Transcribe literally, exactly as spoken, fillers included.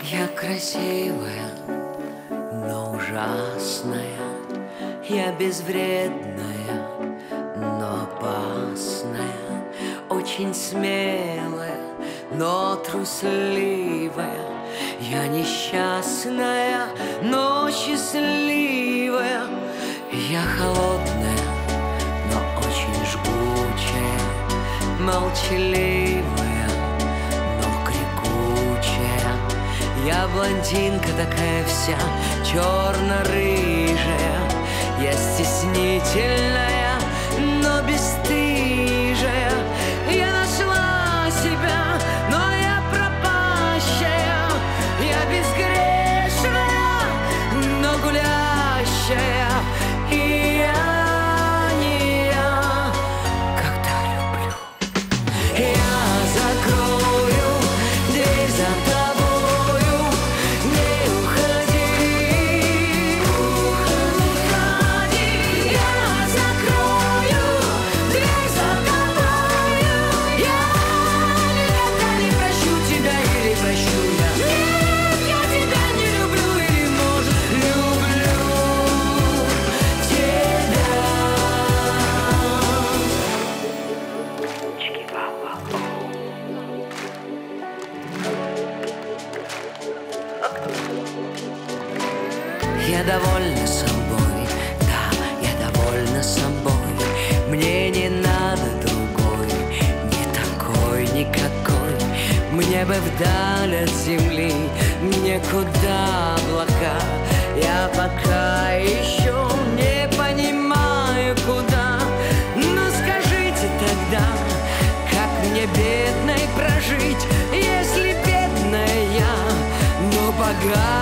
Я красивая, но ужасная. Я безвредная, но опасная. Очень смелая, но трусливая. Я несчастная, но счастливая. Я холодная, но очень жгучая. Молчаливая, но крикучая. Я блондинка такая вся черно-рыжая. Я стеснительная, но бесстыжая. Я нашла себя, но я пропащая. Я безгрешная, но гулящая. И я не я, когда люблю. Я закрою дверь за тобою. Не уходи, уходи. Я закрою дверь за тобою. Я никогда не прощу тебя или прощу я. Нет, я тебя не люблю или, может, люблю тебя. Я довольна собой, да, я довольна собой. Мне не надо другой, не такой, никакой. Мне бы вдаль от земли, мне куда облака. Я пока еще не понимаю, куда. Но скажите тогда, как мне бедной прожить, если бедная я, но богатая.